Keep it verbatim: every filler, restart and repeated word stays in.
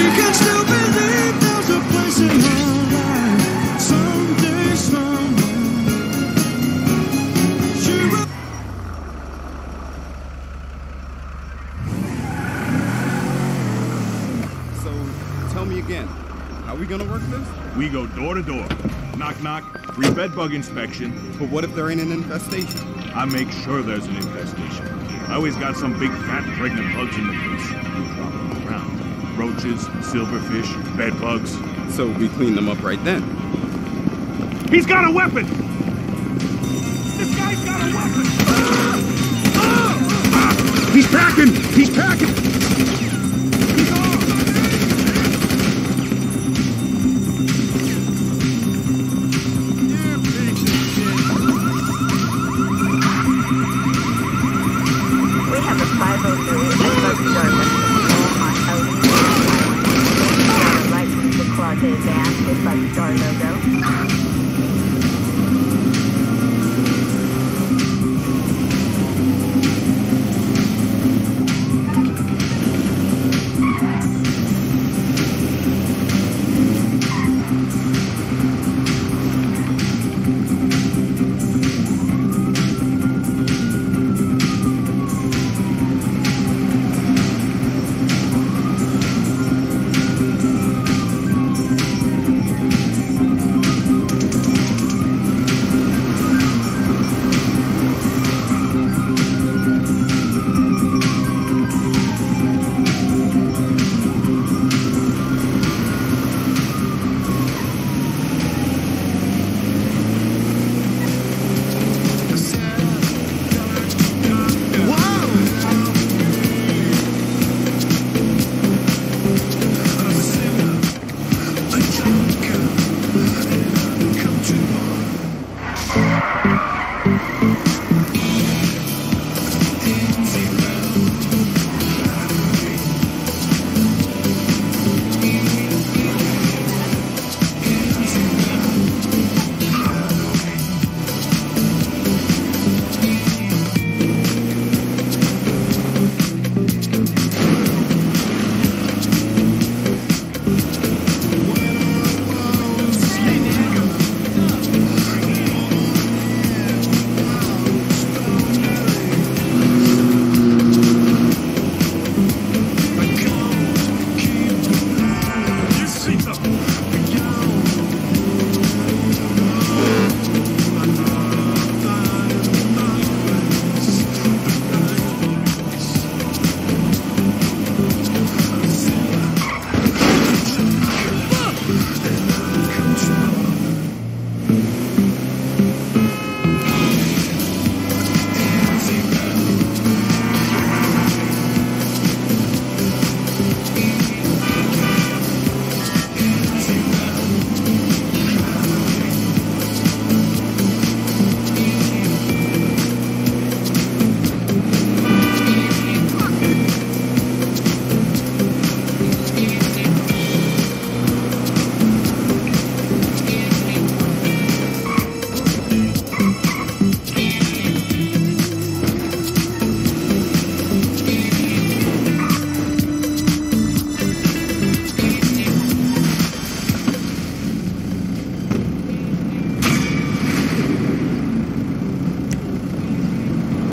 can still believe there's a place in our life someday, somewhere. She will. So, tell me again, how are we gonna work this? We go door to door. Knock, knock. Free bed bug inspection. But what if there ain't an infestation? I make sure there's an infestation. I always got some big fat pregnant bugs in the place. We drop them around. Roaches, silverfish, bed bugs. So we clean them up right then. He's got a weapon! This guy's got a weapon! Ah! Ah! Ah! He's packing! He's packing! He's off! We have a five oh three at BUGSTARS on Outing. License to Claude van with BUGSTAR logo.